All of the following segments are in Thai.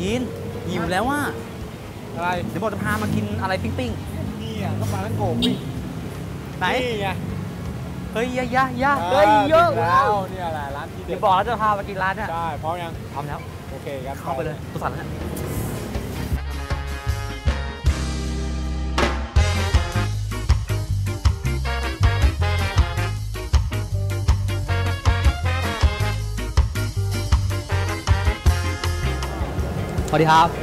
ยินหิวแล้วว่าอะไรเดี๋ยวบอกจะพามากินอะไรปิ้งนี่อ่ะก็ปลาทั้งโกปิ้งไหนนี่ไงเฮ้ยยะเฮ้ยเยอะแล้วเนี่ยแหละร้านที่เด็เดี๋ดยวบอกแล้วจะพามากินร้านเนี่ยใช่พร้อมยังพร้อมแล้วโอเคครับเข้าไปเลยตัวสั่นแล้วสวัสดีครับ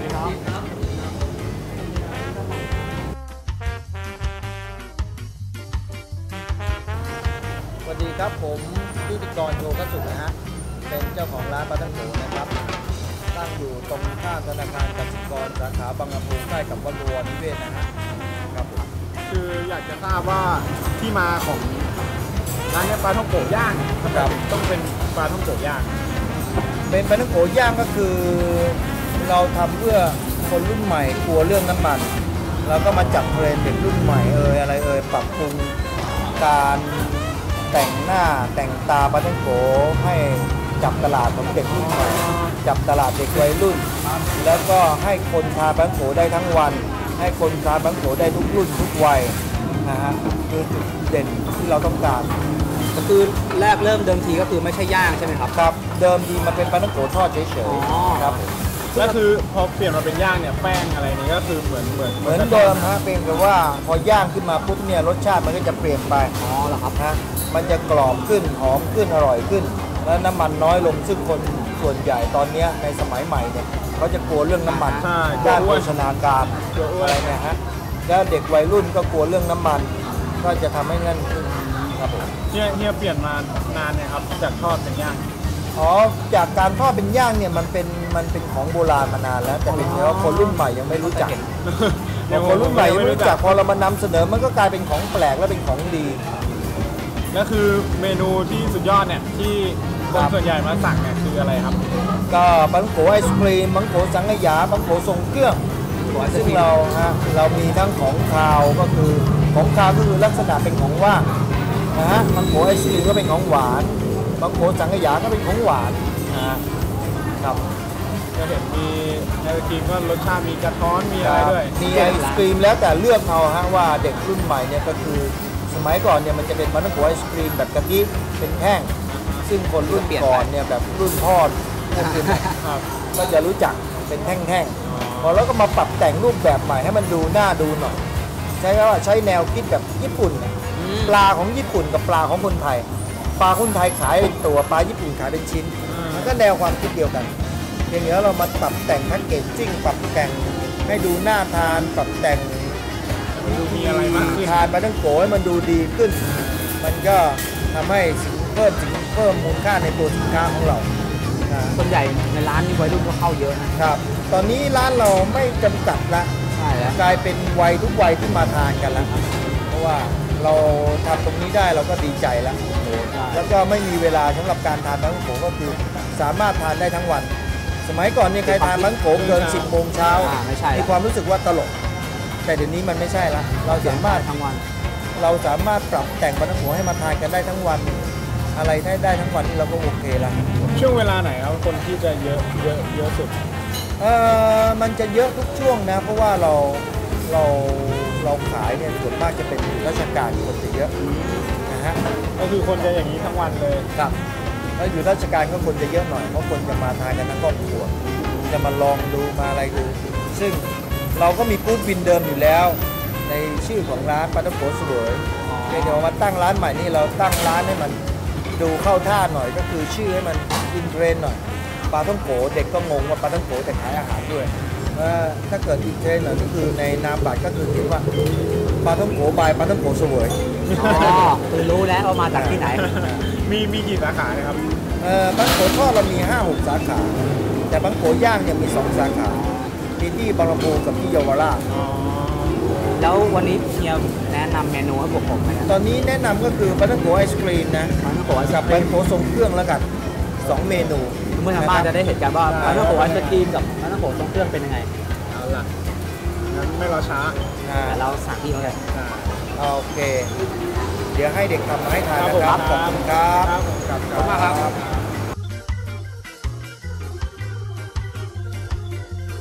สวัสดีครับผมพิธีกรโชกสุขนะฮะเป็นเจ้าของร้านปลาทั้งโขนะครับตั้งอยู่ตรงข้ามธนาคารกสิกรสาขาบางลำพูใกล้กับวัดบวรนิเวศนะฮะครับผมคืออยากจะทราบว่าที่มาของร้านนี้ปลาท่องโกย่างครับต้องเป็นปลาท่องโกย่างเป็นปลาทั้งโขย่างก็คือเราทำเพื่อคนรุ่นใหม่กลัวเรื่องน้ำมันเราก็มาจับเทรนด์เด็กรุ่นใหม่อะไรปรับปรุงการแต่งหน้าแต่งตาปลาท่องโกให้จับตลาดของเด็กรุ่นใหม่จับตลาดเด็กวัยรุ่นแล้วก็ให้คนทานปลาท่องโกได้ทั้งวันให้คนทานปลาท่องโกได้ทุกรุ่นทุกวัยนะฮะคือจุดเด่นที่เราต้องการก็คือแรกเริ่มเดิมทีก็คือไม่ใช่ย่างใช่ไหมครับครับเดิมทีมันเป็นปลาท่องโกทอดเฉยๆครับแล้วคือพอเปลี่ยนมาเป็นย่างเนี่ยแป้งอะไรนี่ก็คือเหมือนเดิมฮะเพียงแต่ว่าพอย่างขึ้นมาปุ๊บเนี่ยรสชาติมันก็จะเปลี่ยนไปเหรอครับฮะมันจะกรอบขึ้นหอมขึ้นอร่อยขึ้นแล้วน้ำมันน้อยลงซึ่งคนส่วนใหญ่ตอนนี้ในสมัยใหม่เนี่ยเขาจะกลัวเรื่องน้ำมันด้านโภชนาการอะไรเนี่ยฮะแล้วเด็กวัยรุ่นก็กลัวเรื่องน้ำมันก็จะทำให้นั่นขึ้นครับผมเฮียเปลี่ยนมานานเนี่ยครับจากทอดเป็นย่างจากการทอดเป็นย่างเนี่ยมันเป็นของโบราณมานานแล้วแต่เป็นเพราะคนรุ่นใหม่ยังไม่รู้จักคนรุ่นใหม่ยังไม่รู้จักพอเรามานำเสนอมันก็กลายเป็นของแปลกและเป็นของดีแล้วคือเมนูที่สุดยอดเนี่ยที่คนส่วนใหญ่มาสั่งเนี่ยคืออะไรครับก็ปลาท่องโกไอศกรีมปลาท่องโกสังขยาปลาท่องโกทรงเครื่องซึ่งเรามีทั้งของคาวก็คือของคาวก็คือลักษณะเป็นของว่างนะฮะปลาท่องโกไอศกรีมก็เป็นของหวานปลาท่องโกสังขยาก็เป็นของหวานครับจะเห็นมีไอศกรีมก็รสชาติมีกระท้อนมีอะไรด้วยมีไอศกรีมแล้วแต่เลือกเอาฮะว่าเด็กรุ่นใหม่เนี่ยก็คือสมัยก่อนเนี่ยมันจะเป็นปลาท่องโกไอศกรีมแบบกะทิเป็นแท่งซึ่งคนรุ่นก่อนเนี่ยแบบรุ่นพ่อก็จะรู้จักเป็นแท่งๆพอแล้วก็มาปรับแต่งรูปแบบใหม่ให้มันดูน่าดูหน่อยใช้แนวคิดแบบญี่ปุ่นปลาของญี่ปุ่นกับปลาของคนไทยปลาคนไทยขายเป็นตัวปลาญี่ปุ่นขายเป็นชิ้นมันก็แนวความคิดเดียวกันอย่างนี้เรามาปรับแต่งแพ็กเกจจิ้งปรับแต่งให้ดูน่าทานปรับแต่งดูมีอะไรมากขึ้นทานปลาท่องโกให้มันดูดีขึ้นมันก็ทำให้เพิ่มมูลค่าในตัวสินค้าของเราส่วนใหญ่ในร้านนี้วัยรุ่นก็เข้าเยอะนะครับตอนนี้ร้านเราไม่จำกัดละกลายเป็นวัยทุกวัยที่มาทานกันแล้วเพราะว่าเราทำตรงนี้ได้เราก็ดีใจแล้วแล้วก็ไม่มีเวลาสำหรับการทานปลาท่องโกก็คือสามารถทานได้ทั้งวันสมัยก่อนเนี่ยใครทานปลาท่องโกเกิน 10 โมงเช้ามีความรู้สึกว่าตลกแต่เดี๋ยวนี้มันไม่ใช่ละเราสามารถทั้งวันเราสามารถปรับแต่งปลาท่องโกให้มาทานกันได้ทั้งวันอะไรได้ทั้งวันนี่เราก็โอเคละช่วงเวลาไหนครับคนที่จะเยอะสุดมันจะเยอะทุกช่วงนะเพราะว่าเราขายเนี่ยส่วนมากจะเป็นราชการคนจะเยอะนะฮะก็คือคนจะอย่างนี้ทั้งวันเลยครับแล้วอยู่ราชการก็คนจะเยอะหน่อยเพราะคนจะมาทานกันทั้งครอบครัวจะมาลองดูมาอะไรดูซึ่งเราก็มีบูธวินเดิมอยู่แล้วในชื่อของร้านปลาท่องโกสวยเดี๋ยวมาตั้งร้านใหม่นี่เราตั้งร้านให้มันดูเข้าท่าหน่อยก็คือชื่อให้มันอินเทรนด์หน่อยปลาท่องโกเด็กก็งงว่าปลาท่องโกแต่ขายอาหารด้วยถ้าเกิดอินเทรนด์หน่อยก็คือในนามบัตรก็คือเขียนว่าปลาท่องโกบายปลาท่องโกสวยคือรู้แล้วว่ามาจากที่ไหนมีกี่สาขานะครับปลาท่องโกทอดเรามี 5-6 สาขาแต่ปลาท่องโกย่างเนี่ยมี2 สาขามีที่บางลำพูกับที่เยาวราชแล้ววันนี้เฮียแนะนำเมนูให้ผมไหมตอนนี้แนะนำก็คือปลาท่องโกไอศกรีมนะปลาท่องโกกับปลาท่องโกทรงเครื่องแล้วกัน2 เมนูเมื่อทางบ้านจะได้เห็นกันว่าปลาท่องโกไอศกรีมกับปลาท่องโกทรงเครื่องเป็นยังไงเอาล่ะงั้นไม่รอช้าเราสั่งที่เขาเลยโอเคเดี๋ยวให้เด็กทำมาให้ทานนะครับขอบคุณครับขอบคุณมากครับ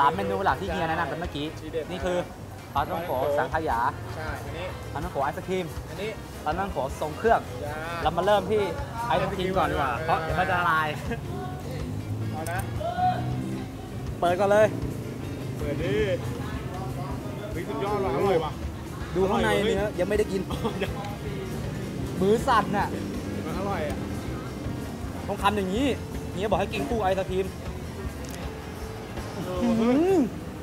3 เมนูหลักที่เฮียแนะนำกันเมื่อกี้ทีเด็ดนี่คือปลาท่องโกสังขยาใช่อันนี้ปลาท่องโกไอศครีมอันนี้ปลาท่องโกทรงเครื่องยาเรามาเริ่มที่ไอศครีมก่อนดีกว่า เพราะเดี๋ยวมันจะละลายเอานะเปิดก่อนเลยเปิดดิเฮ้ยสุดยอดว่ะอร่อยว่ะดูข้างในเนื้อยังไม่ได้กิน มือสั่นน่ะมันอร่อยอ่ะต้องทำอย่างนี้เฮียบอกให้กินคู่ไอศครีมเฮ้ย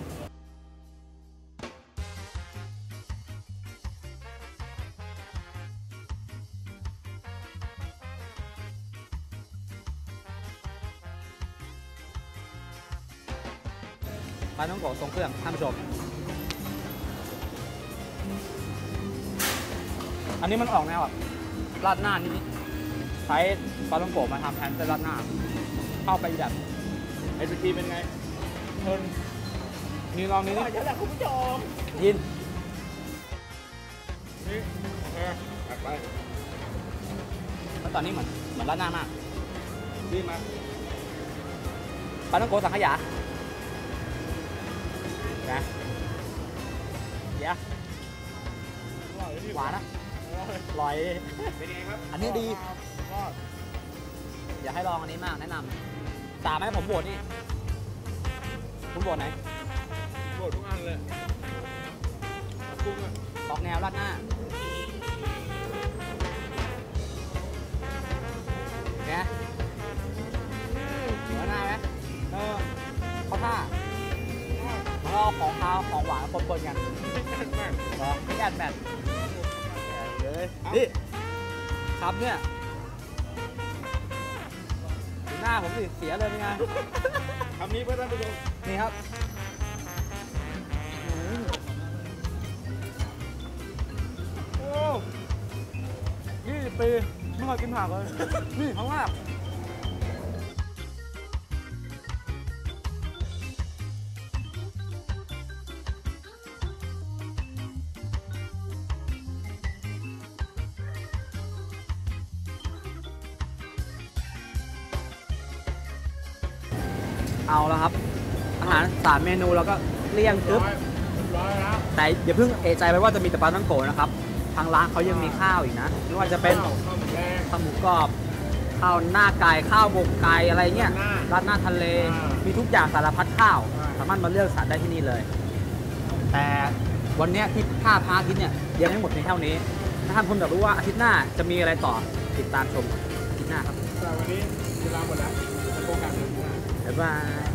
ปลาท่องโกทรงเครื่องท่านผู้ชม อันนี้มันออกแนวแบบราดหน้านิดๆใช้ปลาท่องโกมาทำแทนเส้นราดหน้า เข้าไปแบบไอศครีมเป็นไงเทินนี่ลองนี้อนี่ร่อยจังเลยคุณผู้ชมยินนี่โอเคตักไปแล้วตอนนี้เหมือนราดหน้ามากรีบมาปลาท่องโกสังขยานะเดี๋ยวอร่อยดิหวานนะอร่อยอร่อยเป็นไงครับอันนี้ดีรอดอย่าให้ลองอันนี้มากแนะนำ3ให้ผมโหวตนี่คุณโหวตไหนโคตรทุกอันเลยกุ้งอ่ะออกแนวราดหน้าไงเหมือนหน้าไหมเขาท่าแล้วก็ของคาวของหวานปนๆกันแม่งเหรอไม่แอดแมทเลยนี่ครับเนี่ยดูหน้าผมสิเสียเลยเป็นไงคำนี้เพื่อท่านผู้ชมนี่ครับโอ้20 ปีไม่เคยกินผักเลย นี่ครั้งแรกเอาแล้วครับ อาหาร3 เมนูแล้วก็เลี่ยงกึ๊บร้อยแล้วแต่อย่าเพิ่งเอะใจไปว่าจะมีแต่ปลาท่องโกนะครับ ทางร้านเขายังมีข้าวอีกนะไม่ว่าจะเป็นข้าวหมูแดงข้าวหมูกรอบ ข้าวหน้าไก่ข้าวหมกไก่อะไรเงี้ยราดหน้าราดหน้าทะเลอ่ามีมีทุกอย่างสารพัดข้าวใช่สามารถมาเลือกสรรได้ที่นี่เลย แต่วันเนี้ยที่ท่าพาทิตย์เนี่ยยังไม่หมดเพียงเท่านี้ ถ้าท่านผู้ชมอยากรู้ว่าอาทิตย์หน้าจะมีอะไรต่อติดตามชมอาทิตย์หน้าครับแต่วันนี้เวลาหมดแล้วจะโกงกันเลยบ๊ายบาย